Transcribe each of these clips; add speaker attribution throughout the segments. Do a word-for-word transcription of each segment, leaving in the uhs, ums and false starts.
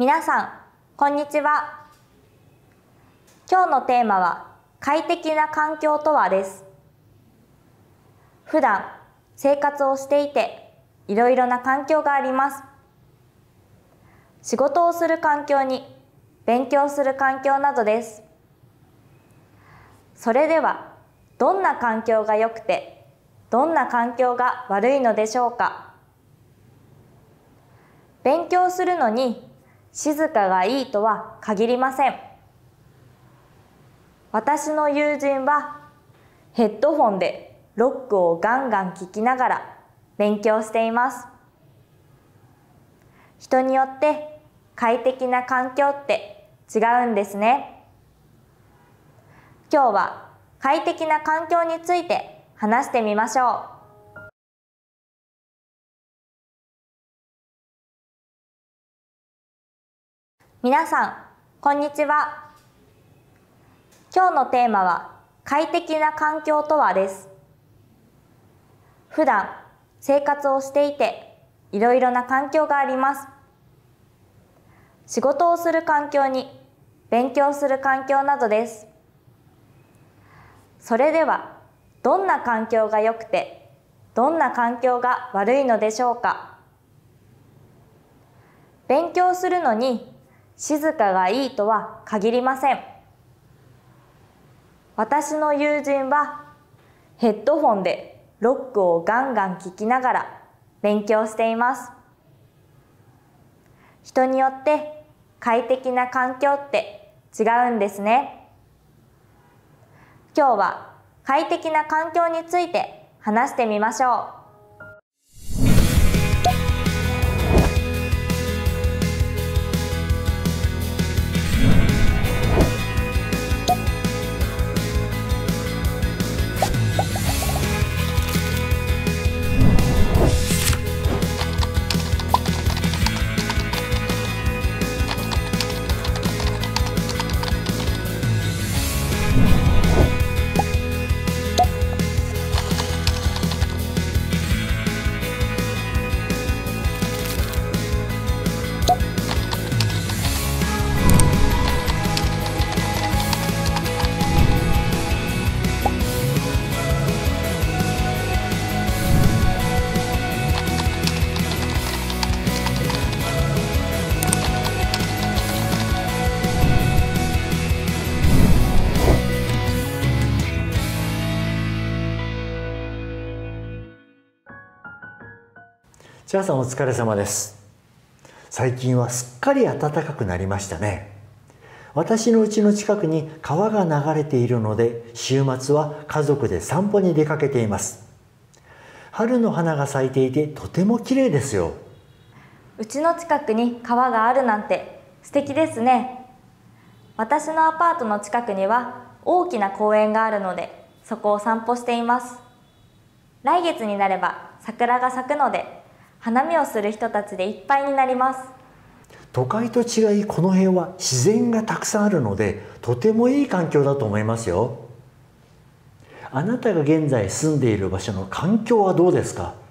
Speaker 1: 皆さん、こんにちは。今日のテーマは、快適な環境とはです。普段、生活をしていて、いろいろな環境があります。仕事をする環境に、勉強する環境などです。それでは、どんな環境が良くて、どんな環境が悪いのでしょうか。勉強するのに静かがいいとは限りません。私の友人はヘッドホンでロックをガンガン聴きながら勉強しています。人によって快適な環境って違うんですね。今日は快適な環境について話してみましょう。皆さん、こんにちは。今日のテーマは、快適な環境とはです。普段、生活をしていて、いろいろな環境があります。仕事をする環境に、勉強する環境などです。それでは、どんな環境が良くて、どんな環境が悪いのでしょうか。勉強するのに、静かがいいとは限りません。私の友人はヘッドホンでロックをガンガン聴きながら勉強しています。人によって快適な環境って違うんですね。今日は快適な環境について話してみましょう。
Speaker 2: チャーさんお疲れ様です。最近はすっかり暖かくなりましたね。私の家の近くに川が流れているので、週末は家族で散歩に出かけています。春の花が咲いていてとても綺麗ですよ。
Speaker 1: うちの近くに川があるなんて素敵ですね。私のアパートの近くには大きな公園があるので、そこを散歩しています。来月になれば桜が咲くので、花見をする人たちでいっぱいになります。
Speaker 2: 都会と違い、この辺は自然がたくさんあるので、とてもいい環境だと思いますよ。あなたが現在住んでいる場所の環境はどうですか？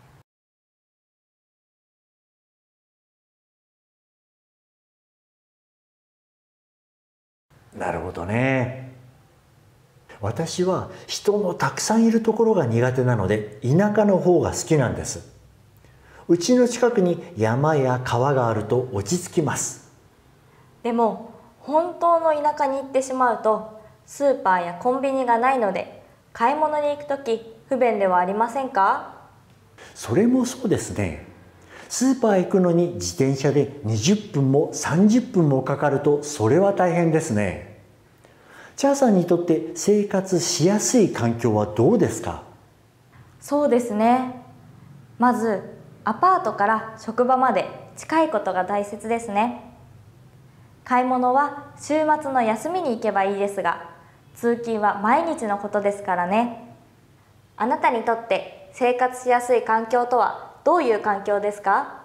Speaker 2: なるほどね。私は人のたくさんいるところが苦手なので、田舎の方が好きなんです。うちの近くに山や川があると落ち着きます。
Speaker 1: でも本当の田舎に行ってしまうと、スーパーやコンビニがないので、買い物に行くとき不便ではありませんか？
Speaker 2: それもそうですね。スーパー行くのに自転車でにじゅっぷんもさんじゅっぷんもかかると、それは大変ですね。チャーさんにとって生活しやすい環境はどうですか？
Speaker 1: そうですね。まずアパートから職場まで近いことが大切ですね。買い物は週末の休みに行けばいいですが、通勤は毎日のことですからね。あなたにとって生活しやすい環境とはどういう環境ですか？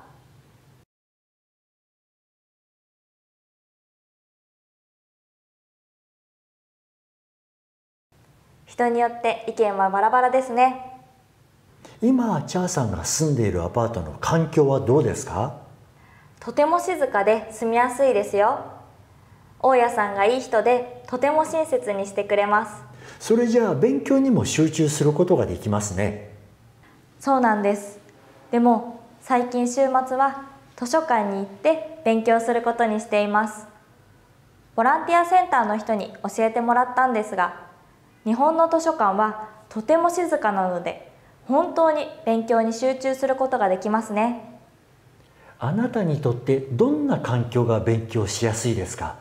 Speaker 1: 人によって意見はバラバラですね。
Speaker 2: 今チャーさんが住んでいるアパートの環境はどうですか？
Speaker 1: とても静かで住みやすいですよ。大家さんがいい人でとても親切にしてくれます。
Speaker 2: それじゃあ勉強にも集中することができますね。
Speaker 1: そうなんです。でも最近週末は図書館に行って勉強することにしています。ボランティアセンターの人に教えてもらったんですが、日本の図書館はとても静かなので、本当に勉強に集中することができますね。
Speaker 2: あなたにとってどんな環境が勉強しやすいですか？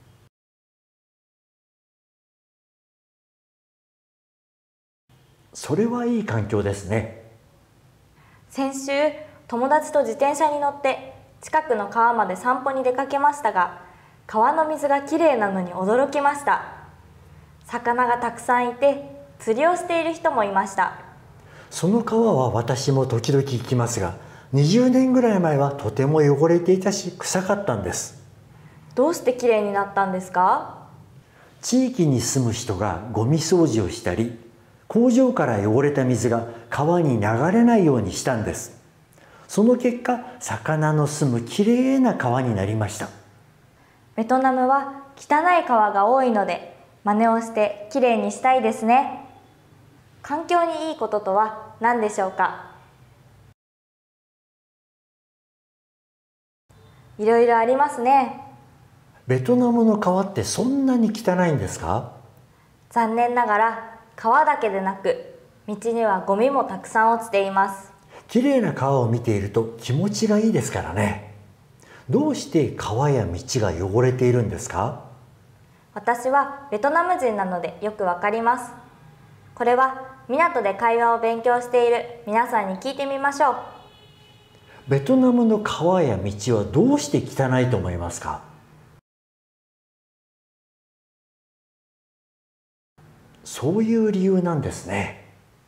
Speaker 2: それはいい環境ですね。
Speaker 1: 先週、友達と自転車に乗って近くの川まで散歩に出かけましたが、川の水がきれいなのに驚きました。魚がたくさんいて、釣りをしている人もいました。
Speaker 2: その川は私も時々行きますが、にじゅうねんぐらい前はとても汚れていたし臭かったんです。
Speaker 1: どうしてきれいになったんですか？
Speaker 2: 地域に住む人がゴミ掃除をしたり、工場から汚れた水が川に流れないようにしたんです。その結果、魚の住むきれいな川になりました。
Speaker 1: ベトナムは汚い川が多いので、真似をしてきれいにしたいですね。環境にいいこととは何でしょうか？いろいろありますね。
Speaker 2: ベトナムの川ってそんなに汚いんですか？
Speaker 1: 残念ながら川だけでなく、道にはゴミもたくさん落ちています。
Speaker 2: きれいな川を見ていると気持ちがいいですからね。どうして川や道が汚れているんですか？
Speaker 1: 私はベトナム人なのでよくわかります。これは港で会話を勉強している皆さんに聞いてみましょう。
Speaker 2: ベトナムの川や道はどうして汚いと思いますか？そういう理由なんですね。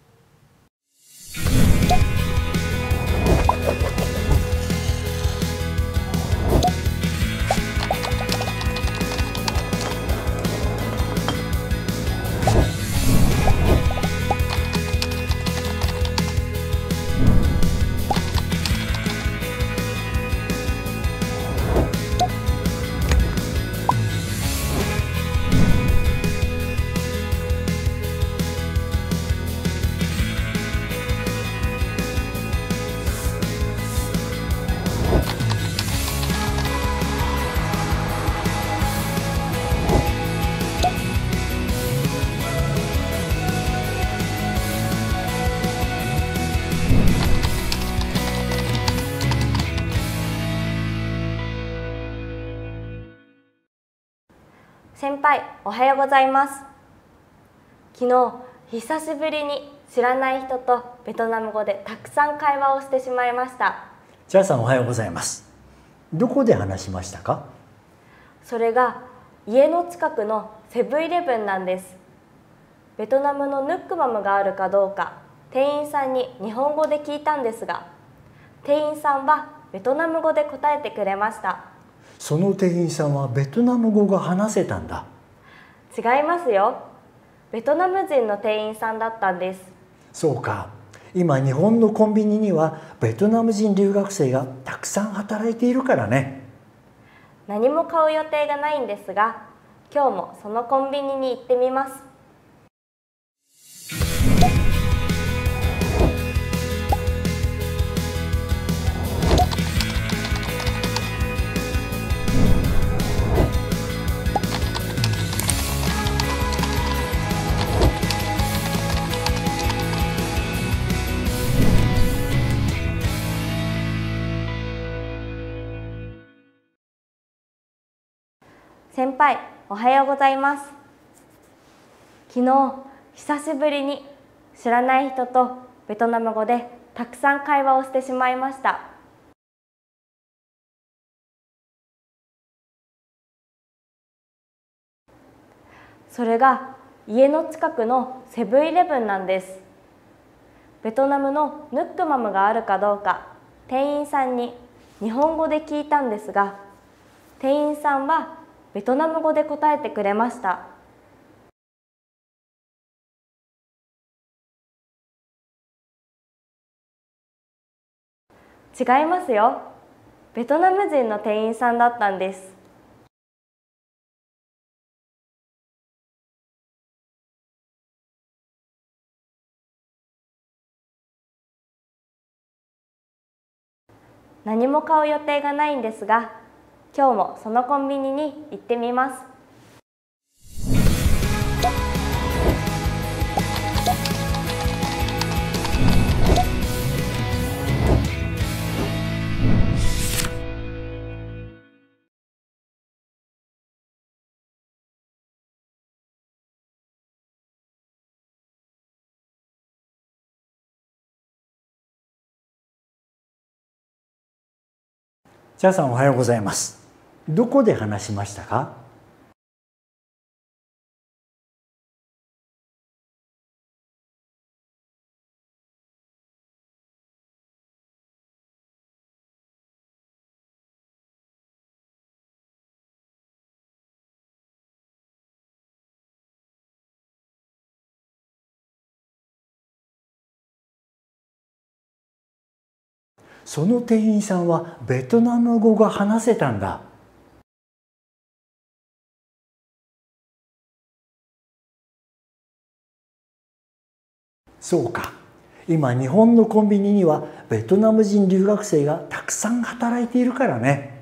Speaker 1: 先輩、おはようございます。昨日、久しぶりに知らない人とベトナム語でたくさん会話をしてしまいました。
Speaker 2: チャーさん、おはようございます。どこで話しましたか？
Speaker 1: それが家の近くのセブンイレブンなんです。ベトナムのヌックマムがあるかどうか店員さんに日本語で聞いたんですが、店員さんはベトナム語で答えてくれました。
Speaker 2: その店員さんはベトナム語が話せたんだ。
Speaker 1: 違いますよ。ベトナム人の店員さんだったんです。
Speaker 2: そうか。今日本のコンビニにはベトナム人留学生がたくさん働いているからね。
Speaker 1: 何も買う予定がないんですが、今日もそのコンビニに行ってみます。先輩、おはようございます。昨日、久しぶりに知らない人とベトナム語でたくさん会話をしてしまいました。それが家の近くのセブンイレブンなんです。ベトナムのヌックマムがあるかどうか店員さんに日本語で聞いたんですが、店員さんはベトナム語で答えてくれました。違いますよ。 ベトナム人の店員さんだったんです。何も買う予定がないんですが、今日もそのコンビニに行ってみます。
Speaker 2: チャーさんおはようございます。どこで話しましたか？その店員さんはベトナム語が話せたんだ。そうか。今日本のコンビニにはベトナム人留学生がたくさん働いているからね。